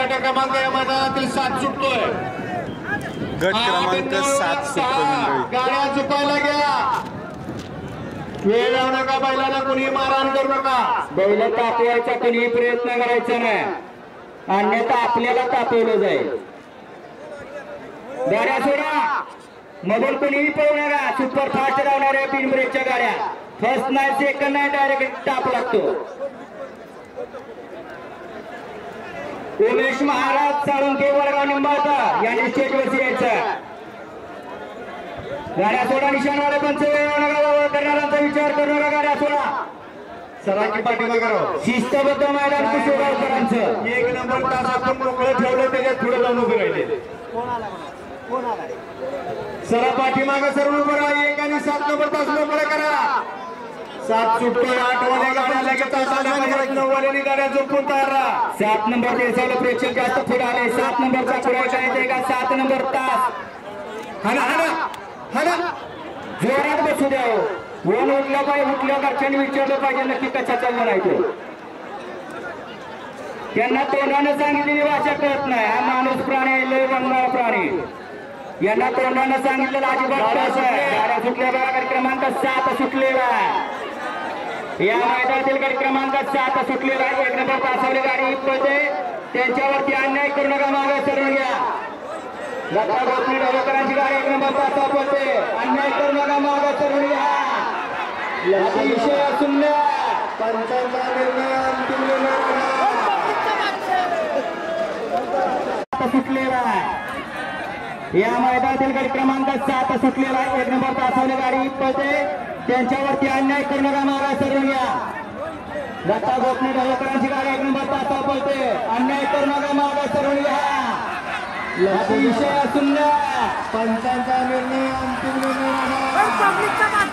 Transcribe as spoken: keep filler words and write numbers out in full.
गट क्रमांक या मैदानातील सात सुटतोय गट क्रमांक सात सुटतोय गाड्या चुकायला घ्या वेळ लावू नका बैलाला कुणी मारहाण करू नका बैल तापवायचा कुणी प्रयत्न करायचा नाही अन्यथा आपल्याला तापवलं जाईल गाड्या सोडा मधून कुणीही पळू नका सुपर फास्ट धावणाऱ्या तीन ब्रेकच्या गाड्या फर्स्ट नाही सेकंड नाही डायरेक्ट ताप लागतो उमेश महाराज साळुंके वडगाव निंबाळकर यांनी स्टेजवरती यायचं गाड्या सोडा निशाणवाले पंच करणाऱ्यांचा विचार करू नका गाड्या सोडा सरांची पाठिंबा करा शिस्तबद्ध मैदान कुशेगावकरांचं एक नंबर तास आपण मोकळं ठेवलं त्याच्यात पुढे जाऊन उभे राहिले सरा पाठीमागं सर्व उभं राहा एक आणि सात नंबर तास मोकळं करा सात सुटतोय आठ वाले गाड्या लगेच नऊ वाल्यानी गाड्या झोपून तयार राहा सात नंबर देसाला प्रेक्षक जास्त पुढे आले सात नंबरचा पुढायचा येते का सात नंबर तास हाना हाना हाना जोरात बसू द्या वन उठलं पाहिजे उठल्या घरच्यांनी विचारलं पाहिजे नक्की कसा चालला नाही तो त्यांना तोंडानं सांगितलेली भाषा कळत नाही हा माणूस प्राणी लय रंगाळ प्राणी यांना तोंडानं सांगितलेलं अजिबात गाड्या सुटल्या बघा गट क्रमांक सात सुटलेला या मैदानातील गट क्रमांक सात सुटलेला एक नंबर तासावली गाडी पळते त्यांच्यावरती अन्याय करू नका मागे सरून घ्या लता गोपी डोकरांची गाडी एक नंबर तासावर पळते अन्याय करू नका मागे सरून घ्या अतिशय सुंदर पंचांचा निर्णय अंतिम निर्णय सुटलेला या मैदानातील गट क्रमांक सात सुटलेला एक नंबर तासावली गाडी पळते त्यांच्यावरती अन्याय करू नका मागा सरून घ्या दत्ता गोपनी डोकरांची गाडी एक नंबर तासावर पळते अन्याय करू नका मागा सरून घ्या अतिशय सुंदर पंचांचा निर्णय अंतिम निर्णय